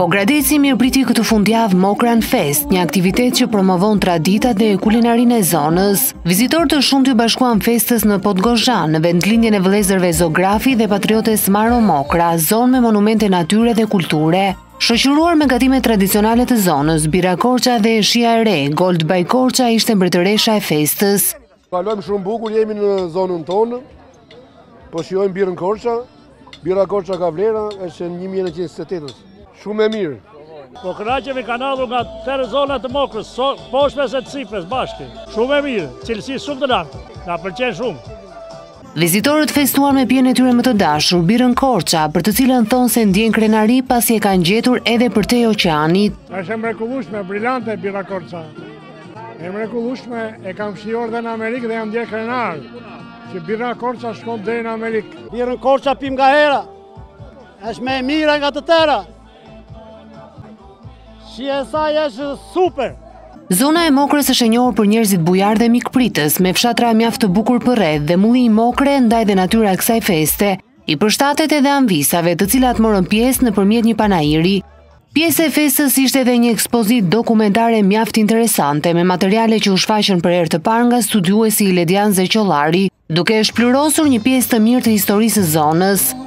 Gradeci mirëpriti këtë fundjavë Mokran Fest, një aktivitet që promovon traditat dhe kulinarinë e zonës. Vizitorët të shumtë u bashkuan festës në Podgozhan, në vendlindjen e vëllezërve zografi dhe patriotes Maro Mokra, zonë me monumente natyre dhe kulture. Shoqëruar me gatimet tradicionale të zonës, bira Korça dhe shija e re, Gold by Korça ishte mbretëresha e festës. Kalojmë shumë bukur, jemi në zonën tonë, po shijojmë birën Korça. Bira Korça ka vlera, është në 1978. Shumë e mirë. Po kënaqemi kanë ardhur nga tërë zonat të Mokrës, poshtmes e Cipres bashkë. Shumë e mirë, cilësi shumë të lartë. Na pëlqen shumë. Vizitorët festuan me pijen e tyre më të dashur, birën Korça, për të cilën thonë se ndjen krenari pasi e kanë gjetur edhe përtej oqeanit. Është e mrekullueshme, brillante bira Korça. E mrekullueshme, e kam shijuar edhe në Amerikë dhe jam ndjer krenar. Që bira Korça shkon deri në Amerikë. Birën Korça pim nga hera. Është më e mira nga të tjera. Shija e saj është super. Zona e Mokrës është e njohur për njerëzit bujar dhe mikpritës, me fshatra mjaft të bukur përreth dhe mulli i Mokre ndaj dhe natyra e kësaj feste, i përshtatet edhe anvisave, të cilat morën pjesë nëpërmjet një panairi. Pjesë e festës ishte edhe një ekspozit dokumentare mjaft interesante, me materiale që u shfaqën për herë të parë nga studiuesi Iledian Zeqollari, duke shplyrosur një pjesë të mirë të historisë së zonës.